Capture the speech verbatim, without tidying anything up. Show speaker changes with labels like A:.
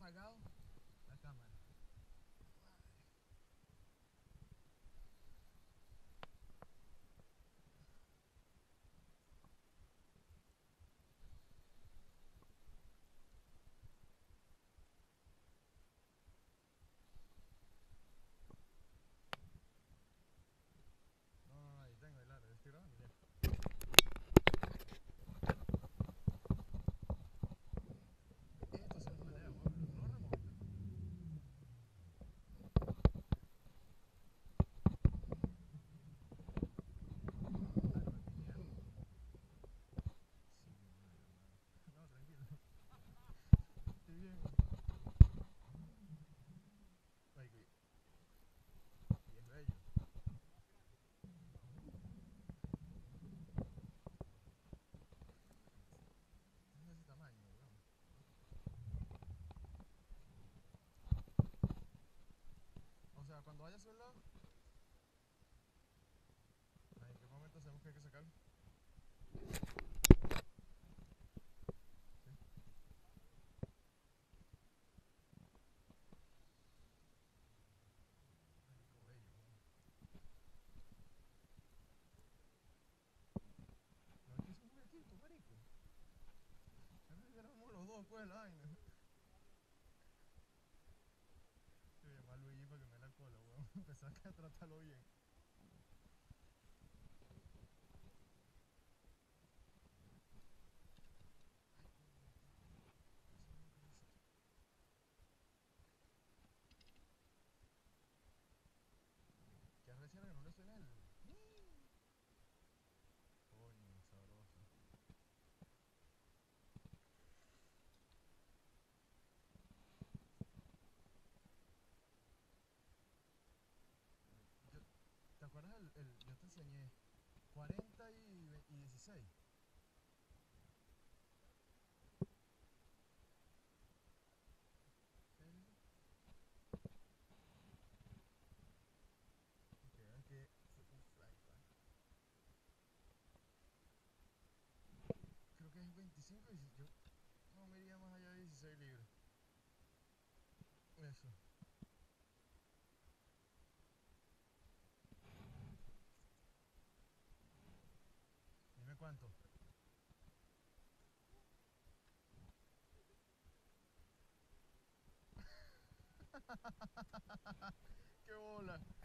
A: apagado la cámara. No, no, no, ahí tengo el aro, estoy grabando ya. Esto se maneja, pero no remonta. No, tranquilo. Estoy bien. Ay, que- y es bello. Es de ese tamaño, weón. O sea, cuando vaya a su lado. Ay, ¿en qué momento sabemos que hay que sacarlo? Sí. Marico, bello, weón. No, es que es un juguetito, marico. Ya nos éramos los dos, pues, la vaina. Yo voy a llamar a Luigi para que me la cola, weón. Empezar a tratarlo bien. ¿Qué arrechera que no le suena el? Coño, sabroso. Yo, ¿te acuerdas el, el- yo te enseñé cuarenta y, ve- y dieciséis? Sí, sí, sí. Que vean que fue un fly, ¿vale? Creo que es veinticinco y yo no me iría más allá de dieciséis libras. Eso. Dime cuánto. ¡Qué bola!